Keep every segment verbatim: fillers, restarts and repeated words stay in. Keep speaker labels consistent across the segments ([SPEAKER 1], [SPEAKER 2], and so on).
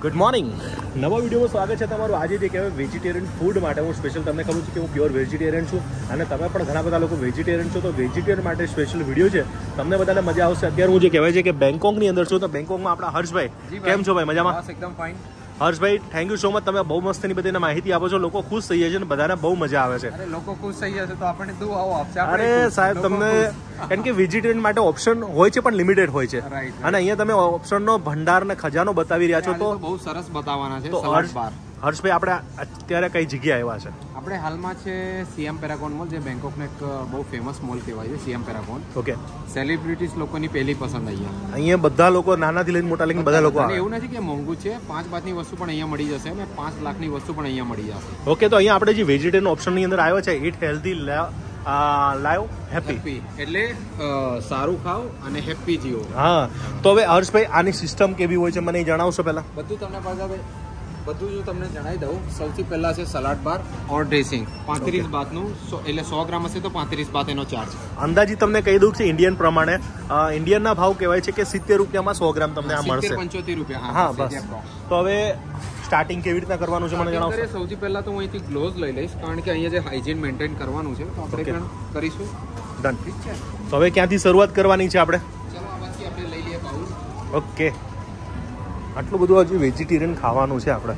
[SPEAKER 1] Good morning, નવા વિડીયોમાં સ્વાગત છે તમારું. આજે જે કહેવાય વેજીટેરિયન ફૂડ માટે હું સ્પેશિયલ તમને ખબર છે કે હું પ્યોર વેજીટેરિયન છું અને તમે પણ ઘણા બધા લોકો વેજીટેરિયન છો, તો વેજીટેરિયન માટે સ્પેશિયલ વિડીયો છે. તમને બધાને મજા આવશે. અત્યારે હું જે કહેવાય છે કે બેંકોકની અંદર છું, તો બેંકોકમાં આપણા હર્ષભાઈ કેમ છો ભાઈ? મજામાં?
[SPEAKER 2] એકદમ fine.
[SPEAKER 1] Harshbhai, thank you so much. તમે બહુ મસ્તની બધી માહિતી આપો છો. લોકો ખુશ થઈ જાય છે અને બધાને બહુ મજા આવે છે.
[SPEAKER 2] અરે લોકો ખુશ થઈ જશે તો આપણને દુઆઓ આપશે.
[SPEAKER 1] અરે સાહેબ, તમને કારણ કે વેજીટેરિયન માટે ઓપ્શન હોય છે પણ લિમિટેડ હોય છે, અને અહીંયા તમે ઓપ્શનનો ભંડાર ને ખજાનો બતાવી રહ્યા છો, તો
[SPEAKER 2] બહુ સરસ બતાવવાના છે.
[SPEAKER 1] તો હર્ષભાઈ, આપણે અત્યારે કઈ જગ્યાએ આવ્યા છે?
[SPEAKER 2] આપણે હાલમાં છે સીએમ પેરાગોન મોલ, જે બેંકોકનો એક બહુ ફેમસ મોલ કહેવાય છે સીએમ પેરાગોન.
[SPEAKER 1] ઓકે.
[SPEAKER 2] સેલિબ્રિટીઝ લોકોની પહેલી પસંદ અહીંયા.
[SPEAKER 1] અહીંયા બધા લોકો, નાનાથી લઈને મોટા લઈને બધા લોકો આવે.
[SPEAKER 2] એવું નથી કે મોંઘું છે. પાંચ પાંચની વસ્તુ પણ અહીંયા મળી જશે અને પાંચ લાખની વસ્તુ પણ અહીંયા મળી જશે.
[SPEAKER 1] ઓકે, તો અહીંયા આપણે જે વેજીટેરિયન ઓપ્શનની અંદર આવ્યો છે, ઇટ હેલ્ધી લાઈવ હેપી,
[SPEAKER 2] એટલે સારું ખાઓ અને હેપી જીવો.
[SPEAKER 1] હા, તો હવે હર્ષભાઈ, આની સિસ્ટમ કેવી હોય છે મને જણાવશો પહેલા?
[SPEAKER 2] બધું તમને બધા બધું જો તમને જણાવી દઉં. સૌથી પહેલા છે સલાડ બાર ઓર ડ્રેસિંગ. પાંત્રીસ બાતનું, એટલે સો ગ્રામ હશે તો પાંત્રીસ બાત એનો ચાર્જ.
[SPEAKER 1] અંદાજી તમને કહી દઉં છે ઇન્ડિયન પ્રમાણે, ઇન્ડિયનના ભાવ કહેવાય છે કે સિત્તેર રૂપિયામાં સો ગ્રામ તમને આ મળશે.
[SPEAKER 2] પંચોતેર રૂપિયા.
[SPEAKER 1] હા, બસ. તો હવે સ્ટાર્ટિંગ કેવી રીતના કરવાનું છે મને જણાવશો?
[SPEAKER 2] સૌથી પહેલા તો હું અહીંથી ગ્લોવ્સ લઈ લઈશ, કારણ કે અહીંયા જે હાઇજીન મેન્ટેન કરવાનું છે, તો આપણે પણ કરીશું.
[SPEAKER 1] ડન. ઠીક છે. તો હવે ક્યાંથી શરૂઆત કરવાની છે આપણે?
[SPEAKER 2] ચલો, આમાંથી આપણે લઈ લઈએ બાઉલ.
[SPEAKER 1] ઓકે. આટલું બધું હજી વેજીટેરિયન ખાવાનું છે આપણે.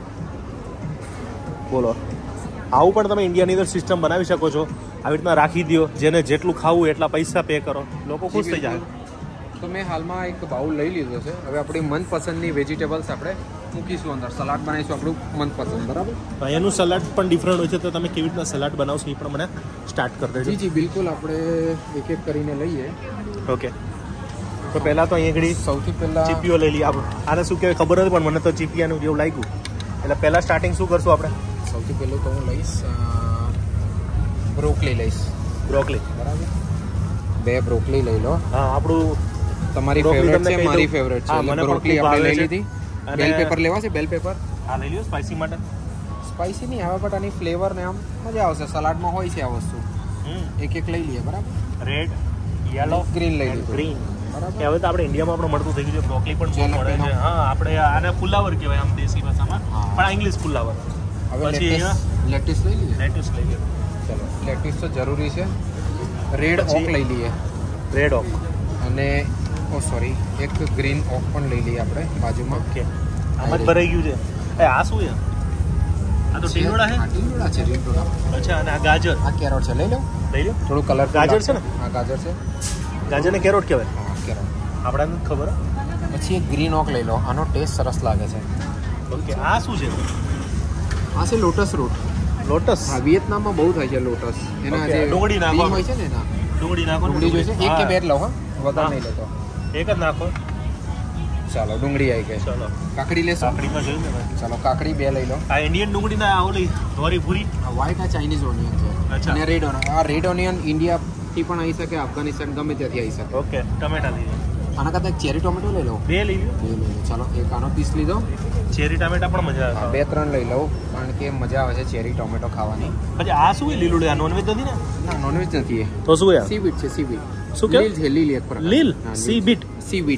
[SPEAKER 1] બોલો, આવું પણ તમે ઇન્ડિયાની અંદર સિસ્ટમ બનાવી શકો છો. આવી રીતના રાખી દો, જેને જેટલું ખાવું એટલા પૈસા પે કરો, લોકો ખુશ થઈ જાય.
[SPEAKER 2] તો મેં હાલમાં એક બાઉલ લઈ લીધો છે. હવે આપણી મનપસંદની વેજીટેબલ્સ આપણે મૂકીશું અંદર. સલાડ બનાવીશું આપણું મનપસંદ. બરાબર?
[SPEAKER 1] અહીંયાનું સલાડ પણ ડિફરન્ટ હોય છે, તો તમે કેવી રીતના સલાડ બનાવશો એ પણ મને સ્ટાર્ટ કરી દેજો.
[SPEAKER 2] જી જી બિલકુલ. આપણે એક એક કરીને લઈએ.
[SPEAKER 1] ઓકે. તો પહેલાં તો અહીંયા આગળ
[SPEAKER 2] સૌથી પહેલાં
[SPEAKER 1] ચીપીઓ લઈ લઈએ. આને શું કહેવાય ખબર નથી, પણ મને તો ચીપિયાનું જેવું લાગ્યું. એટલે પહેલાં સ્ટાર્ટિંગ શું કરશું આપણે?
[SPEAKER 2] સૌથી પહેલું તો હું લઈશ બ્રોકલી લઈશ.
[SPEAKER 1] બ્રોકલી,
[SPEAKER 2] બરાબર? બે બ્રોકલી લઈ લો.
[SPEAKER 1] હા, આપણું
[SPEAKER 2] તમારી ફેવરેટ છે, મારી ફેવરેટ છે. મને બ્રોકલી આપણે લઈ લીધી. બેલ પેપર લેવા છે? બેલ પેપર
[SPEAKER 1] હા લઈ લ્યો. સ્પાઇસી માટે
[SPEAKER 2] સ્પાઇસી નહીં આવે, બટ આની ફ્લેવર ને આમ મજા આવશે. સલાડમાં હોય છે આ વસ્તુ. એક એક લઈ લઈએ. બરાબર?
[SPEAKER 1] રેડ, યલો,
[SPEAKER 2] ગ્રીન લઈ લીધું.
[SPEAKER 1] ગ્રીન. હવે તો આપણે ઇન્ડિયામાં પણ મળતું થઈ ગયું છે. બ્રોકલી પણ બહુ મળે છે. હા, આપણે આને ફુલાવર કહેવાય આમ દેશી ભાષામાં, પણ ઇંગ્લિશ ફુલાવર.
[SPEAKER 2] હવે લેટિસ લઈ લઈએ.
[SPEAKER 1] લેટિસ લઈ લઈએ.
[SPEAKER 2] ચલો, લેટિસ તો જરૂરી છે. રેડ ઓક લઈ લઈએ.
[SPEAKER 1] Red oak.
[SPEAKER 2] અને ઓ સોરી, એક ગ્રીન ઓક પણ લઈ લઈએ આપણે બાજુમાં.
[SPEAKER 1] ઓકે. આમાં જ ભરાઈ ગયું છે. એ આ શું છે? આ તો ટીંડોળા છે.
[SPEAKER 2] આ ટીંડોળા છે. ટીંડોળા.
[SPEAKER 1] અચ્છા. અને આ ગાજર.
[SPEAKER 2] આ કેરોટ છે. લઈ લો.
[SPEAKER 1] લઈ લો.
[SPEAKER 2] થોડું કલર.
[SPEAKER 1] ગાજર છે ને?
[SPEAKER 2] હા, ગાજર છે.
[SPEAKER 1] ગાજરને કેરોટ કહેવાય.
[SPEAKER 2] હા, કેરોટ.
[SPEAKER 1] આપણાને નથી ખબર.
[SPEAKER 2] પછી એક ગ્રીન ઓક લઈ લો. આનો ટેસ્ટ સરસ લાગે છે.
[SPEAKER 1] ઓકે. આ શું છે?
[SPEAKER 2] આ છે લોટસ રૂટ.
[SPEAKER 1] લોટસ?
[SPEAKER 2] હા, વિયેતનામમાં બહુ થાય છે લોટસ. એના જે
[SPEAKER 1] ડુંગળી નાખો
[SPEAKER 2] હોય છે ને, એના
[SPEAKER 1] ડુંગળી નાખો.
[SPEAKER 2] ડુંગળી જોઈશે. એક કે બે લો. હા, વધારે નહીં લેતો.
[SPEAKER 1] એક જ નાખો.
[SPEAKER 2] ચાલો, ડુંગળી આવી ગઈ.
[SPEAKER 1] ચલો,
[SPEAKER 2] કાકડી લેશો?
[SPEAKER 1] કાકડીમાં જોયું ને ભાઈ.
[SPEAKER 2] ચાલો, કાકડી બે લઈ લો.
[SPEAKER 1] આ ઇન્ડિયન ડુંગળી ના ઓલી ધોરી પૂરી.
[SPEAKER 2] વ્હાઈટ આ ચાઇનીઝ ઓનિયન છે. અને રેડ ઓનિયન. આ રેડ ઓનિયન ઇન્ડિયાથી પણ આવી શકે, અફઘાનિસ્તાન ગમે ત્યાંથી આવી શકે.
[SPEAKER 1] ઓકે. ટમેટા લઈ લો.
[SPEAKER 2] આના કરતાં એક ચેરી ટોમેટો લઈ લો.
[SPEAKER 1] બે લઈ લો.
[SPEAKER 2] બે લઈ લો. ચાલો, એક આનો પીસ લીધો.
[SPEAKER 1] ચેરી ટમેટા પણ મજા આવે.
[SPEAKER 2] બે ત્રણ લઈ લઉં, કારણ કે મજા આવે છે ચેરી ટોમેટો ખાવાની.
[SPEAKER 1] પછી આ શું છે? લીલું? આ નોનવેજ નથી ને?
[SPEAKER 2] ના, નોનવેજ નથી. એ
[SPEAKER 1] તો શું યાર?
[SPEAKER 2] સી બીટ છે. Sea beet.
[SPEAKER 1] શું કે?
[SPEAKER 2] લીલ છે. લીલ એક પ્રકાર.
[SPEAKER 1] લીલ? Sea beet.
[SPEAKER 2] Sea beet.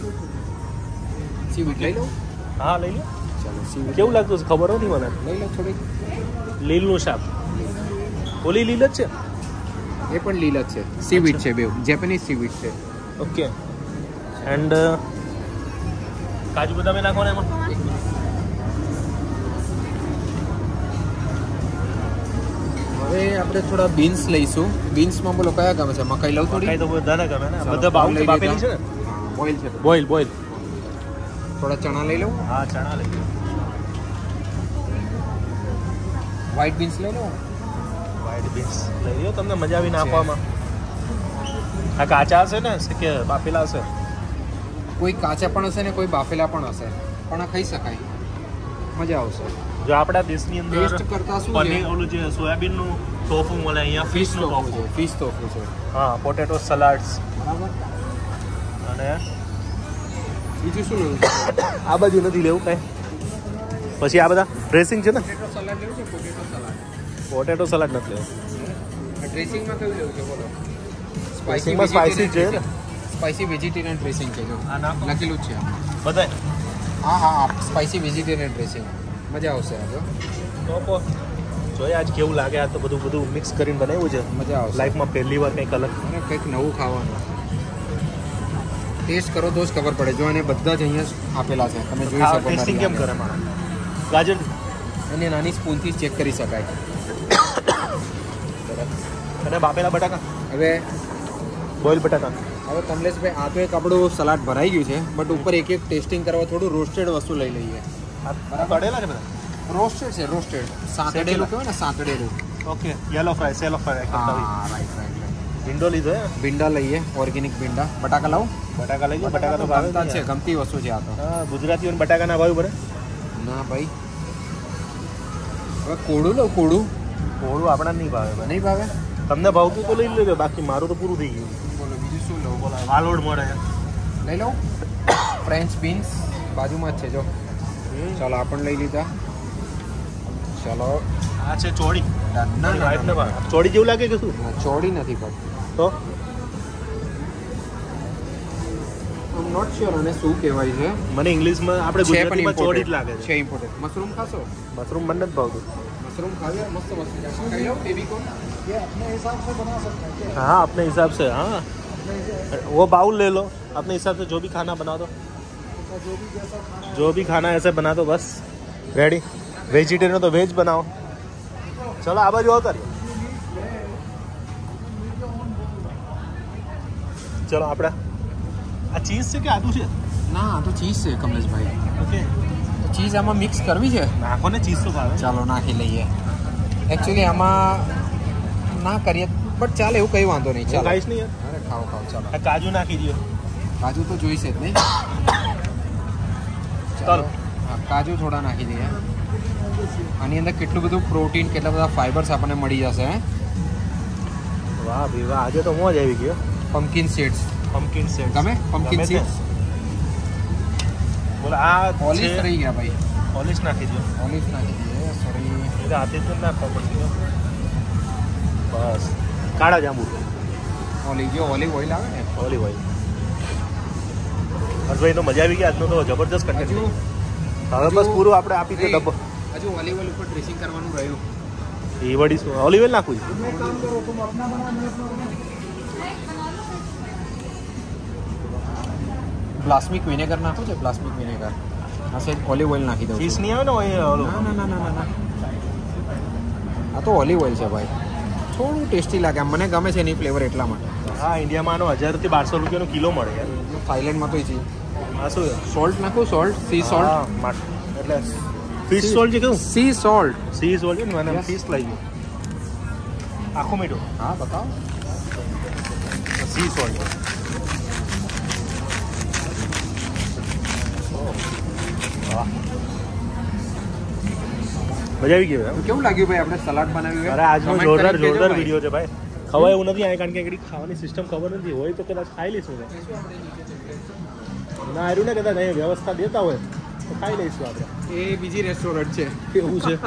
[SPEAKER 2] Sea beet લઈ લો.
[SPEAKER 1] હા, લઈ લો.
[SPEAKER 2] ચાલો, સી બીટ.
[SPEAKER 1] કેવું લાગતું છે ખબર નથી મને.
[SPEAKER 2] લઈ લો થોડીક.
[SPEAKER 1] લીલનું શાક. ઓલી લીલ જ છે?
[SPEAKER 2] એ પણ લીલ જ છે. સી બીટ છે. બે જેપનીઝ સી બીટ છે.
[SPEAKER 1] ઓકે. એન્ડ કાજુ બદામ નાખવાના એમાં?
[SPEAKER 2] હવે આપણે થોડા બીન્સ લઈશું. બીન્સમાં બોલો કયા ગમે છે? મકાઈ લઉં થોડી?
[SPEAKER 1] મકાઈ તો બધાને ગમે ને. બધા બાઉલ બાફેલી છે ને?
[SPEAKER 2] બોઇલ છે.
[SPEAKER 1] Boil boil.
[SPEAKER 2] થોડા ચણા લઈ લઉં.
[SPEAKER 1] હા, ચણા લઈ લો.
[SPEAKER 2] વ્હાઈટ બીન્સ લઈ લો.
[SPEAKER 1] વ્હાઈટ બીન્સ લઈ લો. તમને મજા આવી નાખવામાં. આ કાચા હશે ને કે બાફેલા હશે?
[SPEAKER 2] કોઈ કાચા પણ હશે ને કોઈ બાફેલા પણ હશે, પણ આ ખાઈ શકાય. મજા આવશે.
[SPEAKER 1] જો આપણા દેશની અંદર
[SPEAKER 2] ટેસ્ટ કરતા શું
[SPEAKER 1] પનીર ઓલું જે સોયાબીનનું ટોફુ મળે, અહીંયા ફિશનું ટોફુ
[SPEAKER 2] છે. ફિશ ટોફુ છે.
[SPEAKER 1] હા, પોટેટો સલાડ્સ.
[SPEAKER 2] બરાબર.
[SPEAKER 1] અને
[SPEAKER 2] બીજું શું લેવું?
[SPEAKER 1] આ બાજુ નથી લેવું કાંઈ. પછી આ બધા ડ્રેસિંગ છે ને?
[SPEAKER 2] પોટેટો સલાડ લેવું છે. Potato salad.
[SPEAKER 1] પોટેટો સલાડ નથી લેવું.
[SPEAKER 2] ડ્રેસિંગમાં કયું લેવું છે બોલો?
[SPEAKER 1] સ્પાઇસીમાં સ્પાઇસી છે ને?
[SPEAKER 2] સ્પાઇસી વેજીટેરિયન ડ્રેસિંગ છે. જો
[SPEAKER 1] આ નાખો.
[SPEAKER 2] લખેલું જ છે
[SPEAKER 1] બધાય.
[SPEAKER 2] હા હા સ્પાઇસી વેજીટેરિયન ડ્રેસિંગ મજા આવશે આ જો
[SPEAKER 1] તો જોઈએ આજ કેવું લાગે આ તો બધું બધું મિક્સ કરીને બનાવ્યું છે
[SPEAKER 2] મજા આવશે
[SPEAKER 1] લાઈફમાં પહેલી વાર કંઈક અલગ
[SPEAKER 2] અને કંઈક નવું ખાવાનું ટેસ્ટ કરો તો જ ખબર પડે જો અને બધા જ અહીંયા આપેલા છે તમે જોઈ શકો
[SPEAKER 1] ટેસ્ટિંગ કેમ કરે મારા ગાજર
[SPEAKER 2] અને નાની સ્પૂનથી ચેક કરી શકાય
[SPEAKER 1] અને બાફેલા બટાકા
[SPEAKER 2] હવે
[SPEAKER 1] બોઇલ બટાકા
[SPEAKER 2] હવે કમલેશભાઈ આ તો એક આપણું સલાડ ભરાઈ ગયું છે બટ ઉપર એક એક ટેસ્ટિંગ કરવા થોડું રોસ્ટેડ વસ્તુ લઈ લઈએ
[SPEAKER 1] આ તળેલા છે બધા
[SPEAKER 2] રોસ્ટેડ છે રોસ્ટેડ સાંતળેલું કહેવાય ને સાંતળેલું
[SPEAKER 1] okay yellow fry shallow fry
[SPEAKER 2] હા રાઈટ રાઈટ
[SPEAKER 1] ભીંડો લીધો હે
[SPEAKER 2] ભીંડા લઈએ ઓર્ગેનિક ભીંડા બટાકા લાવું
[SPEAKER 1] બટાકા લઈ લો બટાકા તો ભાવે
[SPEAKER 2] ગમતા છે ગમતી વસ્તુ છે આ તો
[SPEAKER 1] હા ગુજરાતીઓને બટાકા ના ભાવ પડે
[SPEAKER 2] ના ભાઈ હવે કોળું લઉં કોળું
[SPEAKER 1] કોળું આપણા નહીં ભાવે ભાઈ
[SPEAKER 2] નહીં ભાવે
[SPEAKER 1] તમને ભાવતું તો લઈ લેજો બાકી મારું તો પૂરું થઈ ગયું
[SPEAKER 2] બોલો બીજું શું લઉં બોલો
[SPEAKER 1] વાલોડ મળે
[SPEAKER 2] લઈ લઉં ફ્રેન્ચ બીન્સ બાજુમાં જ છે જો ચાલો આ પણ લઈ લીધા ચાલો
[SPEAKER 1] આ છે ચોળી
[SPEAKER 2] ના ના ના
[SPEAKER 1] ચોળી જેવું લાગે કે શું
[SPEAKER 2] ચોડી નથી પડતી
[SPEAKER 1] તો
[SPEAKER 2] આમ નોટ શ્યોર અને શું કહેવાય છે
[SPEAKER 1] મને ઇંગ્લિશમાં આપણે
[SPEAKER 2] છે પણ
[SPEAKER 1] ગુજરાતીમાં ચોળી જ
[SPEAKER 2] ઇમ્પોર્ટેડ
[SPEAKER 1] લાગે છે
[SPEAKER 2] છે ઇમ્પોર્ટેડ મશરૂમ ખાશો
[SPEAKER 1] મશરૂમ મને જ ભાવતું
[SPEAKER 2] मशरूम खाइए मस्त मस्त खाई लो बेबी को ये अपने हिसाब से बना सकते हैं
[SPEAKER 1] हाँ अपने हिसाब से हाँ वो बाउल ले लो अपने हिसाब से जो भी खाना बना दो
[SPEAKER 2] जो भी जैसा खाना
[SPEAKER 1] जो भी खाना ऐसे बना दो बस रेडी वेजिटेरियन तो वेज बनाओ चलो आ बाजू और करिए चलो આપણે આ ચીઝ છે કે આદુ છે
[SPEAKER 2] ના આ તો ચીઝ છે કમલેશભાઈ
[SPEAKER 1] ઓકે
[SPEAKER 2] ચીઝ આમાં મિક્સ કરવી છે
[SPEAKER 1] નાખો ને ચીઝ તો ભાવે
[SPEAKER 2] ચાલો નાખી લઈએ એકચ્યુઅલી આમાં ના કરીએ બટ ચાલે એવું કંઈ વાંધો નહીં ચાલો
[SPEAKER 1] ખાઈશ નહીં યાર
[SPEAKER 2] અરે ખાઓ ખાઓ ચાલો
[SPEAKER 1] આ કાજુ નાખી દો
[SPEAKER 2] કાજુ તો જોઈશે જ નહીં
[SPEAKER 1] ચાલો
[SPEAKER 2] હા કાજુ થોડા નાખી દઈએ આની અંદર કેટલું બધું પ્રોટીન કેટલા બધા ફાઈબર્સ આપણને મળી જશે હે
[SPEAKER 1] વાહ ભાઈ વાહ આજે તો મોજ આવી ગયો
[SPEAKER 2] પમ્પકિન સીડ્સ
[SPEAKER 1] પમ્પકિન સીડ્સ
[SPEAKER 2] ગમે પમ્પકિન સીડ્સ
[SPEAKER 1] બોલો આ
[SPEAKER 2] ઓલિવ રહી ગયા ભાઈ
[SPEAKER 1] પોલિશ નાખી દો
[SPEAKER 2] ઓલિવ નાખી દઈએ સોરી
[SPEAKER 1] એટલે હાથે જ નાખવા પડશે બસ કાળા જાંબુ
[SPEAKER 2] ઓલિવ જો ઓલિવ ઓઇલ આવે ને
[SPEAKER 1] ઓલિવ ઓઇલ હર્ષભાઈ તો મજા આવી ગઈ આજનો તો જબરદસ્ત કન્ટેન્ટ
[SPEAKER 2] હજુ
[SPEAKER 1] હવે બસ પૂરું આપણે આપી દે ડબ્બો
[SPEAKER 2] હજુ ઓલિવ ઓઇલ ઉપર ડ્રેસિંગ કરવાનું રહ્યું
[SPEAKER 1] એ વડી શું ઓલિવ ઓઇલ નાખવું છે
[SPEAKER 2] પ્લાસ્મિક વિનેગર નાખો છે પ્લાસ્મિક વિનેગર આ સેજ ઓલિવ ઓઇલ નાખી દઉં
[SPEAKER 1] ચીઝ નહીં આવે ને ઓય ઓલું
[SPEAKER 2] ના ના ના ના ના આ તો ઓલિવ ઓઇલ છે ભાઈ થોડું ટેસ્ટી લાગે આમ મને ગમે છે એની ફ્લેવર એટલા માટે
[SPEAKER 1] હા ઇન્ડિયામાં આનો હજારથી બારસો રૂપિયાનો કિલો મળે યાર
[SPEAKER 2] થાઈલેન્ડમાં તો છે
[SPEAKER 1] આ શું
[SPEAKER 2] સોલ્ટ નાખું સોલ્ટ સી સોલ્ટ
[SPEAKER 1] એટલે ફિશ સોલ્ટ છે કેવું
[SPEAKER 2] સી સોલ્ટ
[SPEAKER 1] સી સોલ્ટ છે ને મને ફિશ લઈ ગયું આખું મીઠું
[SPEAKER 2] હા બતાવો
[SPEAKER 1] સી સોલ્ટ મજા આવી ગઈ ભાઈ
[SPEAKER 2] કેવું લાગ્યું ભાઈ આપણે સલાડ બનાવ્યું
[SPEAKER 1] અરે આજનો જોરદાર જોરદાર વિડીયો છે ભાઈ ખવાય એવું નથી આ કારણ કે એકડી ખાવાની સિસ્ટમ ખબર નથી હોય તો કદાચ ખાઈ લઈશું ને ના આવ્યું ને કદાચ અહીંયા વ્યવસ્થા દેતા હોય તો ખાઈ લઈશું આપણે
[SPEAKER 2] એ બીજી રેસ્ટોરન્ટ છે
[SPEAKER 1] એવું છે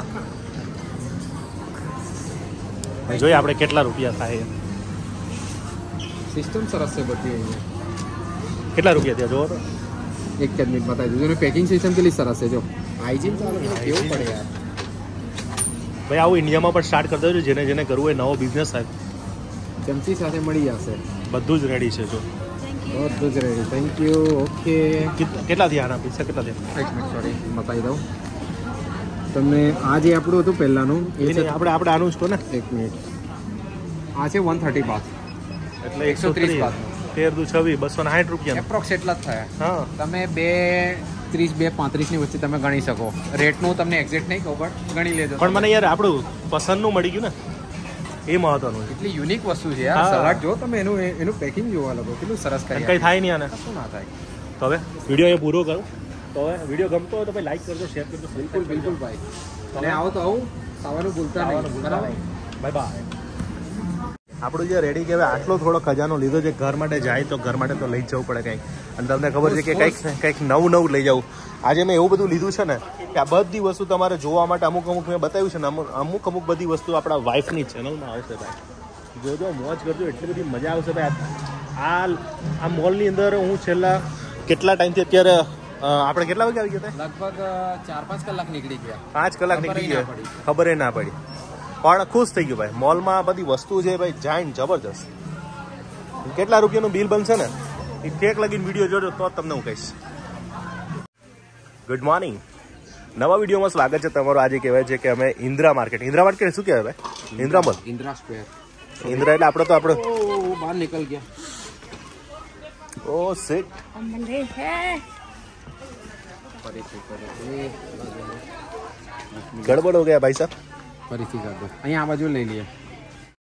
[SPEAKER 1] જોઈએ આપણે કેટલા રૂપિયા થાય
[SPEAKER 2] સિસ્ટમ સરસ છે બધી અહીંયા
[SPEAKER 1] કેટલા રૂપિયા થયા જોવો તો
[SPEAKER 2] એક જ મિનિટ બતાવી દીધું અને પેકિંગ સિસ્ટમ કેટલી સરસ છે જો હાઇજીન ચાલો કેવું પડે યાર
[SPEAKER 1] ભાઈ આવું ઇન્ડિયામાં પણ સ્ટાર્ટ કરી દેજો જેને જેને કરવું હોય નવો બિઝનેસ થાય
[SPEAKER 2] ચમચી સાથે મળી જશે
[SPEAKER 1] બધું જ રેડી છે જો
[SPEAKER 2] બધું જ રેડી થેન્ક યુ ઓકે
[SPEAKER 1] કેટલા થયા આના પૈસા કેટલા થયા
[SPEAKER 2] એક મિનિટ સોરી બતાવી દઉં તમને આ જે આપણું હતું પહેલાંનું એ છે
[SPEAKER 1] આપણે આપણે આનું જ કહો ને
[SPEAKER 2] એક મિનિટ આ છે વન થર્ટી બાથ
[SPEAKER 1] એટલે એકસો ત્રીસ તેર દુ છવ્વીસ બસો ને સાઠ રૂપિયા
[SPEAKER 2] એપ્રોક્સ એટલા જ થયા
[SPEAKER 1] હા
[SPEAKER 2] તમે બે ત્રીસ બે પાંત્રીસની વચ્ચે તમે ગણી શકો રેટનું તમને એક્ઝેક્ટ નહીં કહું પણ ગણી લેજો
[SPEAKER 1] પણ મને યાર આપણું પસંદનું મળી ગયું ને એ મહત્વનું છે
[SPEAKER 2] એટલી યુનિક વસ્તુ છે યાર સલાડ જો તમે એનું એનું પેકિંગ જોવા લાગો કેટલું સરસ કરી
[SPEAKER 1] કંઈ થાય નહીં આને
[SPEAKER 2] શું ના થાય
[SPEAKER 1] તો હવે વિડીયો એ પૂરો કરો તો હવે વિડીયો ગમતો હોય તો ભાઈ લાઈક કરજો શેર કરજો
[SPEAKER 2] બિલકુલ બિલકુલ ભાઈ અને આવો તો આવું ખાવાનું ભૂલતા નહીં બરાબર
[SPEAKER 1] બાય બાય આપણું જે રેડી કહેવાય આટલો થોડો ખજાનો લીધો છે ઘર માટે જાય તો ઘર માટે તો લઈ જવું પડે કંઈક અને તમને ખબર છે કે કંઈક કંઈક નવું નવું લઈ જવું આજે મેં એવું બધું લીધું છે ને કે આ બધી વસ્તુ તમારે જોવા માટે અમુક અમુક મેં બતાવ્યું છે ને અમુક અમુક અમુક બધી વસ્તુ આપણા વાઈફની ચેનલમાં આવશે ભાઈ જોજો મોજ કરજો એટલી બધી મજા આવશે ભાઈ આ આ મોલની અંદર હું છેલ્લા કેટલા ટાઈમથી અત્યારે આપણે કેટલા વાગે આવી ગયા હતા?
[SPEAKER 2] લગભગ ચાર પાંચ કલાક નીકળી ગયા.
[SPEAKER 1] પાંચ કલાક
[SPEAKER 2] ખબર
[SPEAKER 1] નીકળી
[SPEAKER 2] ય ના
[SPEAKER 1] ગયા,
[SPEAKER 2] પડી.
[SPEAKER 1] ખબર ય ના પડી. પણ ખુશ થઈ ગયું ભાઈ. મોલમાં બધી વસ્તુ છે ભાઈ જાઈન જબરજસ્ત. કેટલા રૂપિયાનું બિલ બનશે ને એ ઠેક લગીને વિડીયો જોજો તો જ તમને હું કહીશ. Good morning. નવા વિડીયોમાં સ્વાગત છે તમારું. આજે કહેવાય છે કે અમે ઇન્દ્રા માર્કેટ, ઇન્દ્રા માર્કેટ શું કહેવાય ભાઈ? Indra mall,
[SPEAKER 2] Indra square.
[SPEAKER 1] ઇન્દ્રા એટલે આપણે તો આપણે
[SPEAKER 2] ઓ બહાર નીકળ ગયા.
[SPEAKER 1] ઓ સિટ
[SPEAKER 2] ફરીથી ફરીથી
[SPEAKER 1] ગડબડ હો ગયા ભાઈ સાહેબ.
[SPEAKER 2] ફરીથી કર દો. અહીંયા આ બાજુ લઈ લઈએ.